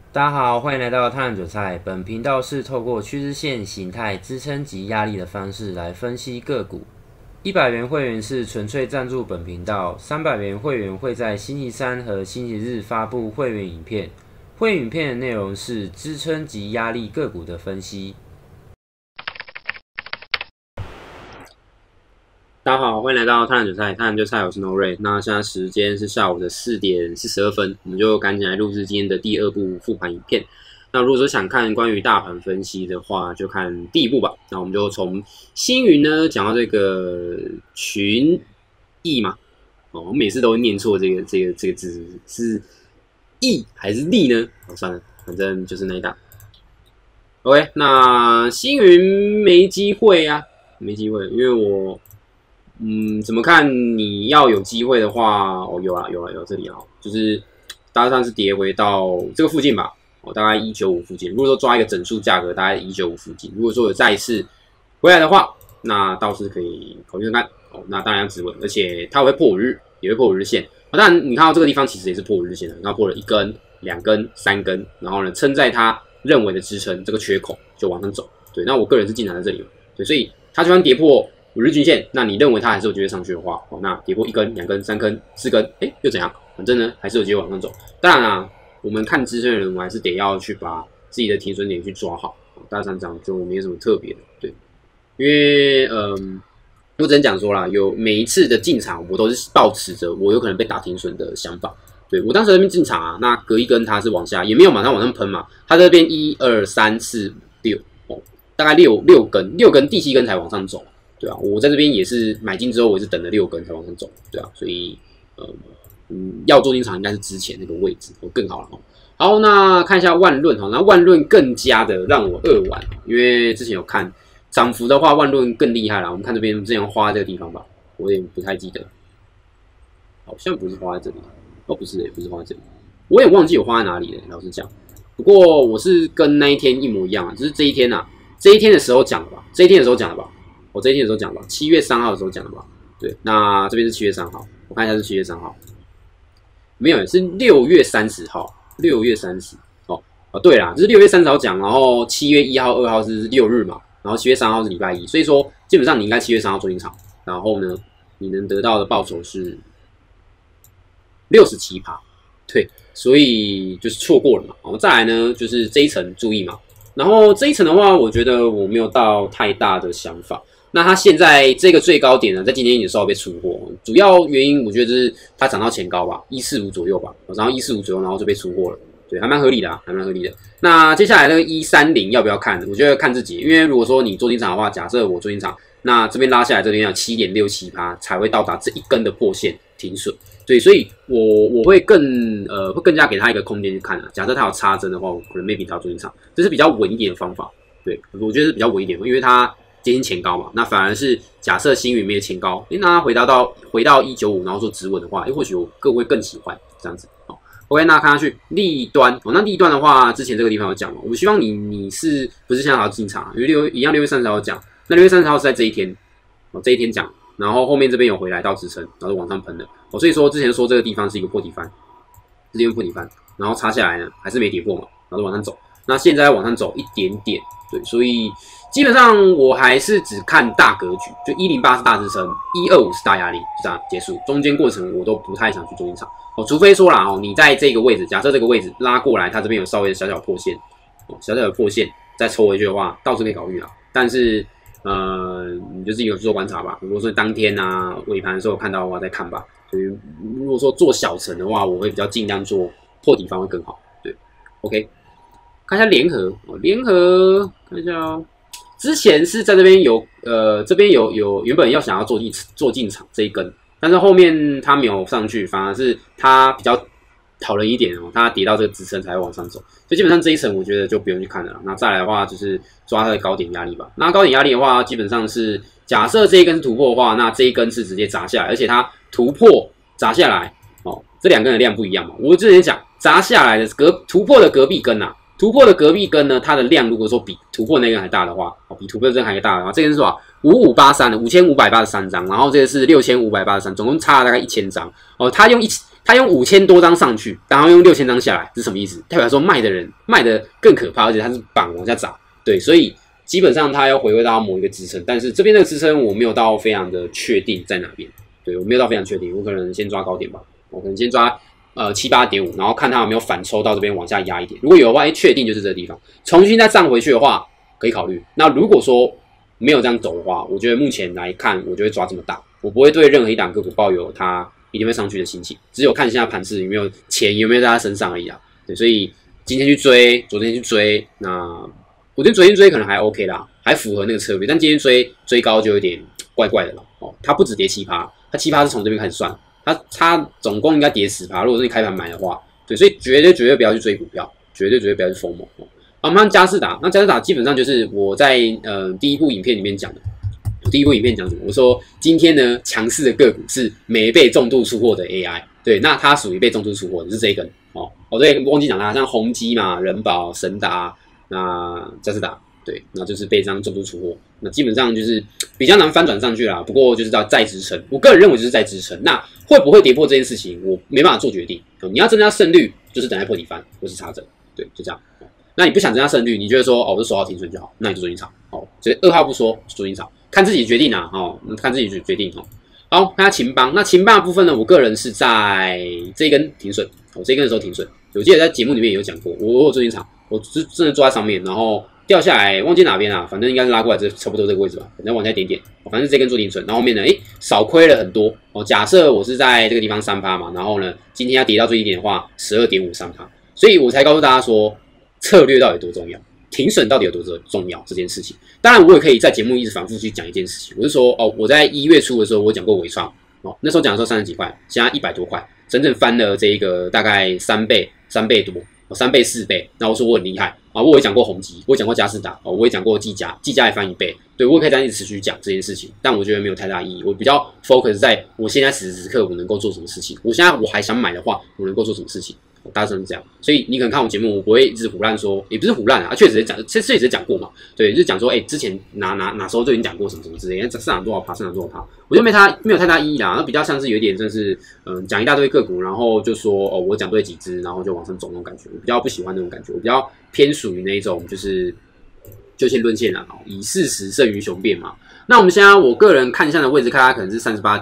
大家好，欢迎来到探韭菜。本频道是透过趋势线形态、支撑及压力的方式来分析个股。100元会员是纯粹赞助本频道，300元会员会在星期三和星期日发布会员影片。会员影片的内容是支撑及压力个股的分析。大家好，欢迎来到探韭菜。探韭菜，我是 No Ray。那现在时间是下午的4点42分，我们就赶紧来录制今天的第2部复盘影片。那如果说想看关于大盘分析的话，就看第1部吧。那我们就从星云呢讲到这个群益嘛。我每次都会念错这个字，是益还是利呢？算了，反正就是那一档。OK， 那星云没机会啊，没机会，因为我。怎么看？你要有机会的话，有这里啊，就是大概是跌回到这个附近吧，大概195附近。如果说抓一个整数价格，大概195附近。如果说有再一次回来的话，那倒是可以考虑看看。那当然要止稳，而且它会破5日，也会破5日线。当然你看到这个地方其实也是破5日线的，它破了1根、2根、3根，然后呢撑在它认为的支撑这个缺口就往上走。对，那我个人是进场在这里，对，所以它就算跌破5日均线，那你认为它还是有机会上去的话，那跌破1根、2根、3根、4根，又怎样？反正呢还是有机会往上走。当然啦，我们看支撑的人，我们还是得要去把自己的停损点去抓好。大上涨就没什么特别的，对，因为我只能讲说啦，有每一次的进场，我都是抱持着我有可能被打停损的想法。对，我当时在那边进场啊，那隔一根它是往下，也没有马上往上喷嘛，它这边1、2、3、4、6，大概六根，第7根才往上走。对啊，我在这边也是买进之后，我也是等了6根才往上走，对啊，所以要做进场应该是之前那个位置更好了哦。好，那看一下万润哈，那万润更加的让我扼腕，因为之前有看涨幅的话，万润更厉害啦。我们看这边之前花这个地方吧，我也不太记得，好像不是花在这里，不是不是花在这里，我也忘记有花在哪里了，老实讲。不过我是跟那一天一模一样啊，就是这一天的时候讲的吧，这一天的时候讲的吧。我这一天的时候讲的吧，7月3号的时候讲的吧。对，那这边是7月3号，我看一下是7月3号，没有，是6月30号，6月30对啦，就是6月30号讲，然后7月1号、2号是6日嘛，然后7月3号是礼拜一，所以说基本上你应该7月3号做进场，然后呢，你能得到的报酬是67%，对，所以就是错过了嘛。再来呢，就是这一层注意嘛，然后这一层的话，我觉得我没有到太大的想法。那它现在这个最高点呢，在今天也稍微被出货，主要原因我觉得就是它涨到前高吧，145左右吧，然后145左右，然后就被出货了，对，还蛮合理的还蛮合理的。那接下来那个130要不要看？我觉得看自己，因为如果说你做进场的话，假设我做进场，那这边拉下来这边要7.67%才会到达这一根的破线停损，对，所以我会更加给他一个空间去看假设他有插针的话，我可能 maybe 他要做进场，这是比较稳一点的方法，对，我觉得是比较稳一点，因为它接近前高嘛，那反而是假设星云没有前高，那它回到195，然后做止稳的话，或许我各位更喜欢这样子。OK， 那看下去利端，那利端的话，之前这个地方有讲嘛，我希望你是不是现在还要进场？因为6月30号讲，那6月30号是在这一天，这一天讲，然后后面这边有回来到支撑，然后往上喷的，所以说之前说这个地方是一个破底翻，这边破底翻，然后插下来呢还是没跌破嘛，然后就往上走，那现在往上走一点点，对，所以基本上我还是只看大格局，就108是大支撑，125是大压力，就这样结束。中间过程我都不太想去做进场，除非说啦你在这个位置，假设这个位置拉过来，它这边有稍微的小破线，小的破线再抽回去的话，倒是可以考虑啦。但是你就自己有去做观察吧。如果说当天尾盘的时候看到的话再看吧。所以如果说做小层的话，我会比较尽量做破底方会更好。对 ，OK， 看一下联合看一下之前是在这边这边有原本要想要做进场这一根，但是后面它没有上去，反而是它比较讨人一点它跌到这个支撑才会往上走，所以基本上这一层我觉得就不用去看了。那再来的话就是抓它的高点压力吧。那高点压力的话，基本上是假设这一根是突破的话，那这一根是直接砸下来，而且它突破砸下来这两根的量不一样嘛。我之前讲砸下来的突破的隔壁根突破的隔壁根呢，它的量如果说比突破那根还大的话，比突破这根还大的话，这根是多少？5583的5583张，然后这个是6583，总共差了大概1000张它用他用5000多张上去，然后用6000张下来，是什么意思？代表说卖的人卖的更可怕，而且他是绑往下涨，对，所以基本上他要回归到某一个支撑，但是这边的支撑我没有到非常的确定在哪边，对我没有到非常确定，我可能先抓高点吧，我可能先抓78.5，然后看它有没有反抽到这边往下压一点，如果有的话，确定就是这个地方，重新再站回去的话可以考虑。那如果说没有这样走的话，我觉得目前来看，我就会抓这么大，我不会对任何一档个股抱有它一定会上去的心情，只有看现在盘势有没有钱有没有在他身上而已啊。对，所以今天去追，昨天去追，那我觉得昨天追可能还 OK 啦，还符合那个策略，但今天追高就有点怪怪的了哦。它不止跌7%，它7%是从这边开始算，它总共应该跌10%。如果是你开盘买的话，对，所以绝对不要去追股票，绝对不要去疯魔。我们看佳士达，那佳士达基本上就是我在第一部影片里面讲的。第一部影片讲什么？我说今天呢，强势的个股是没被重度出货的 AI， 对，那它属于被重度出货的是这一根哦。对，忘记讲它，像宏基嘛、人保、神达。那佳士达对，那就是被这样重度出货，那基本上就是比较难翻转上去啦。不过就是要再支撑，我个人认为就是再支撑。那会不会跌破这件事情，我没办法做决定。你要增加胜率，就是等待破底翻或是插针，对，就这样。那你不想增加胜率，你觉得说我就守好停损就好，那你就做进场。所以2号不说，做进场，看自己决定啊。看自己决定哦。好，看下秦邦，那秦邦的部分呢，我个人是在这一根停损，这一根的时候停损。我记得在节目里面也有讲过，我有做进场。我是真的坐在上面，然后掉下来，忘记哪边啊，反正应该是拉过来这差不多这个位置吧，反正往下一点点，反正这根做停损，然后后面呢，少亏了很多哦。假设我是在这个地方3%嘛，然后呢，今天要跌到最低点的话，12.53%，所以我才告诉大家说，策略到底多重要，停损到底有多重要这件事情。当然，我也可以在节目一直反复去讲一件事情，我是说我在1月初的时候，我讲过伟创那时候讲的时候30几块，现在100多块，整整翻了这个大概3倍多。3倍4倍，那我说我很厉害啊！我也讲过宏基，我也讲过佳士达，我也讲过技嘉也翻1倍，对我也可以这样一直持续讲这件事情，但我觉得没有太大意义。我比较 focus 在我现在此时此刻我能够做什么事情，我现在我还想买的话，我能够做什么事情，大致是这样。所以你可能看我节目，我不会一直胡乱说，也不是胡乱啊，确实讲，这也是讲过嘛，对，就是讲说，之前哪时候就已经讲过什么之类的，市场多少趴，市场多少趴，我觉得没有太大意义啦，那比较像是有一点真是，讲一大堆个股，然后就说我讲对几只，然后就往上走那种感觉，我比较不喜欢那种感觉，我比较偏属于那一种就是就线论线啊，以事实胜于雄辩嘛。那我们现在我个人看向的位置，看它可能是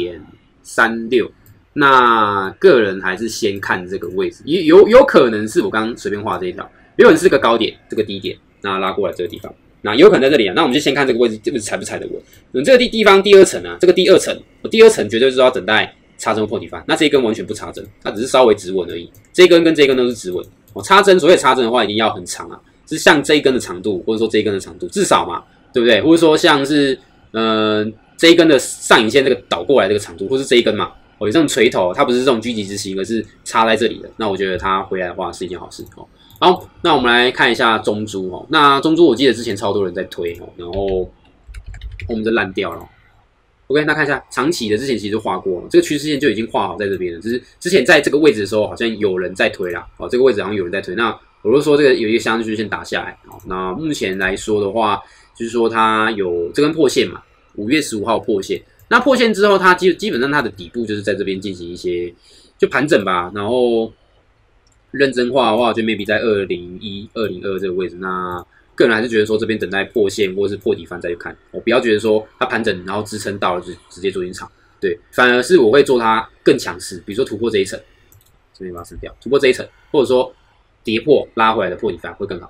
38.36。那个人还是先看这个位置，有可能是我刚刚随便画这一条，有可能是这个高点，这个低点，那拉过来这个地方，那有可能在这里啊。那我们就先看这个位置，这个踩不踩得稳。这个地方第2层啊，这个第2层，第2层绝对是要等待插针破底翻。那这一根完全不插针，它只是稍微止稳而已。这一根跟这一根都是止稳。插针，所谓插针的话，一定要很长啊，是像这一根的长度，或者说这一根的长度，至少嘛，对不对？或者说像是这一根的上影线这个倒过来这个长度，或是这一根嘛。有这种锤头，它不是这种狙击之星，而是插在这里的。那我觉得它回来的话是一件好事哦。好，那我们来看一下中珠哦。那中珠我记得之前超多人在推哦，然后我们就烂掉了。OK， 那看一下长期的之前其实就画过了，这个趋势线就已经画好在这边了。只是之前在这个位置的时候，好像有人在推啦。这个位置好像有人在推。那我就说这个有一个相对趋势线打下来。那目前来说的话，就是说它有这根破线嘛，5月15号破线。那破线之后，它基本上它的底部就是在这边进行一些就盘整吧，然后认真画的话，就 maybe 在201、202这个位置。那个人还是觉得说这边等待破线或是破底翻再去看，不要觉得说它盘整然后支撑到了就直接做进场，对，反而是我会做它更强势，比如说突破这一层，这边把它删掉，突破这一层，或者说跌破拉回来的破底翻会更好。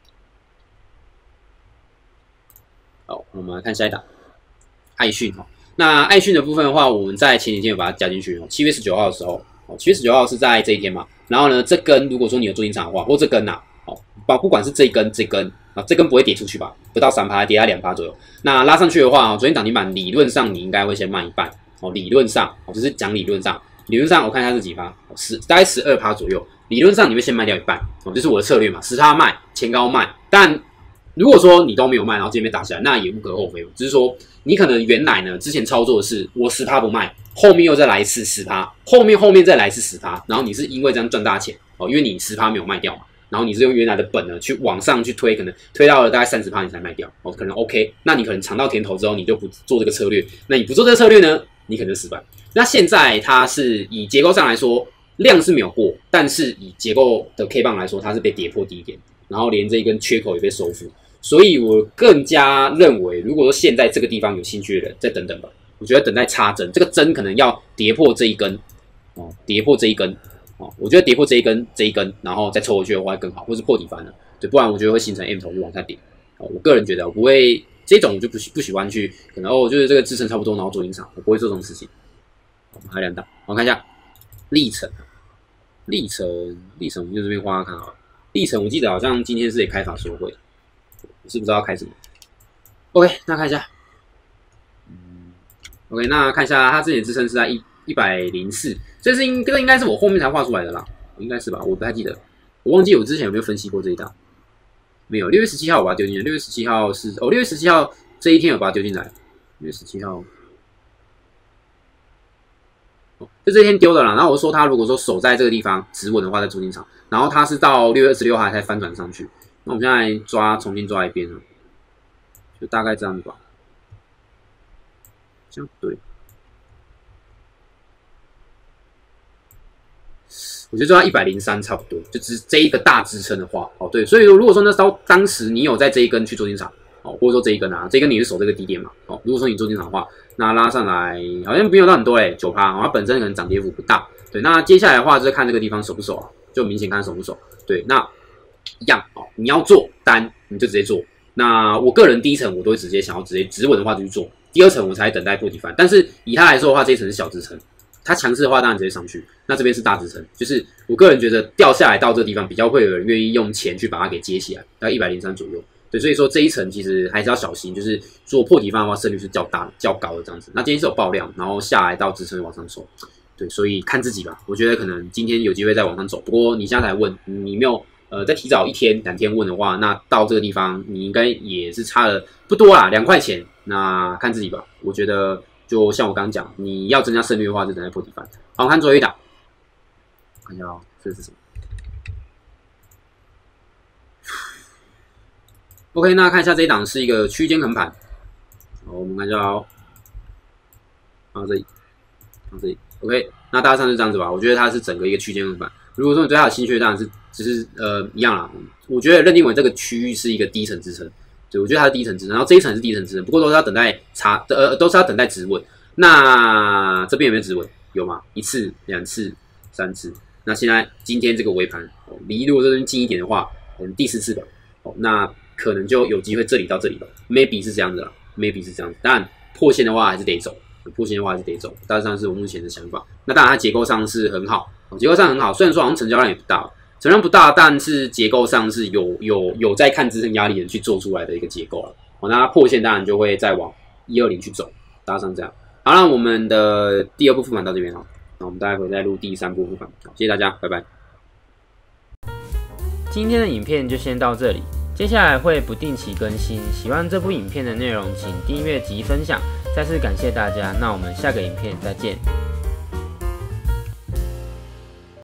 好，我们来看下一档，爱讯哈。那爱讯的部分的话，我们在前几天有把它加进去哦。7月19号的时候，7月19号是在这一天嘛。然后呢，这根如果说你有做进场的话，或这根呐，不管是这一根、这根啊，这根不会跌出去吧？不到3%，跌在2%左右。那拉上去的话，昨天涨停板理论上你应该会先卖一半哦。理论上，就是讲理论上，我看一下是几%，大概12%左右。理论上你会先卖掉一半哦，这是我的策略嘛，10%卖，前高卖，但如果说你都没有卖，然后这边被打下来，那也无可厚非。只是说你可能原来呢之前操作的是我10%不卖，后面又再来一次10%，后面再来一次10%，然后你是因为这样赚大钱哦，因为你10%没有卖掉嘛，然后你是用原来的本呢去往上去推，可能推到了大概30%你才卖掉哦，可能 OK， 那你可能尝到甜头之后你就不做这个策略，那你不做这个策略呢，你可能就失败。那现在它是以结构上来说， 量是没有过，但是以结构的 K 棒来说，它是被跌破低点，然后连这一根缺口也被收复，所以我更加认为，如果说现在这个地方有兴趣的人，再等等吧。我觉得等待插针，这个针可能要跌破这一根，跌破这一根，我觉得跌破这一根，然后再抽回去的话会更好，或是破底翻了，对，不然我觉得会形成 M 头就往下跌。我个人觉得我不会这种，我就不喜欢去，可能就是这个支撑差不多，然后做进场，我不会做这种事情。还有2档，我看一下历程，我们就这边画看好了。历程我记得好像今天是也开法说会，我是不知道要开什么。OK， 那看一下。OK， 那看一下它之前支撑是在104，这个应该是我后面才画出来的啦，应该是吧？我不太记得，我忘记我之前有没有分析过这一档，没有。6月17号我把它丢进来，6月17号是6月17号这一天我把它丢进来，6月17号，就这一天丢的啦。然后我说它如果说守在这个地方止稳的话，再出进场，然后它是到6月26号才翻转上去。那我们现在重新抓一遍啊，就大概这样子吧。这样对，我觉得就到103差不多，就只这一个大支撑的话，对，所以如果说当时你有在这一根去做进场，或者说这一根啊，这一根你是守这个低点嘛，如果说你做进场的话，那拉上来好像没有到很多9%，它本身可能涨跌幅不大，对，那接下来的话就是看这个地方守不守啊，就明显看守不守，对，那一样你要做单你就直接做，那我个人第一层我都会直接想要直接止稳的话就去做。第2层我才等待破底翻，但是以它来说的话，这一层是小支撑，它强势的话当然直接上去，那这边是大支撑，就是我个人觉得掉下来到这个地方比较会有人愿意用钱去把它给接起来，大概103左右，对，所以说这一层其实还是要小心，就是做破底翻的话胜率是较高的这样子。那今天是有爆量，然后下来到支撑往上走，对，所以看自己吧，我觉得可能今天有机会再往上走，不过你现在才问，你没有再提早1天2天问的话，那到这个地方你应该也是差了不多啦，2块钱。那看自己吧，我觉得就像我刚刚讲，你要增加胜率的话，就等待破底翻。好，看最后一档，看一下这是什么 ？OK， 那看一下这一档是一个区间横盘。好，我们看一下放到这里 ，OK， 那大致上是这样子吧。我觉得它是整个一个区间横盘。如果说你对它有兴趣，当然是只是一样啦。我觉得认定为这个区域是一个低层支撑。对，我觉得它是低层支撑，然后这一层是低层支撑，不过都是要等待都是要等待止稳。那这边有没有止稳？有吗？1次、2次、3次。那现在今天这个尾盘，离如果这边近一点的话，可能第4次吧。那可能就有机会这里到这里吧 ，maybe 是这样子啦 ，maybe 是这样子。当然破线的话还是得走，大致上是我目前的想法。那当然它结构上是很好，虽然说好像成交量也不大。成交量不大，但是结构上是有在看支撑压力的人去做出来的一个结构了。那它破线当然就会再往120去走，大致上这样。好，那我们的第2部复盘到这边了，那我们待会再录第3部复盘。好，谢谢大家，拜拜。 今天的影片就先到这里，接下来会不定期更新。喜欢这部影片的内容，请订阅及分享。再次感谢大家，那我们下个影片再见。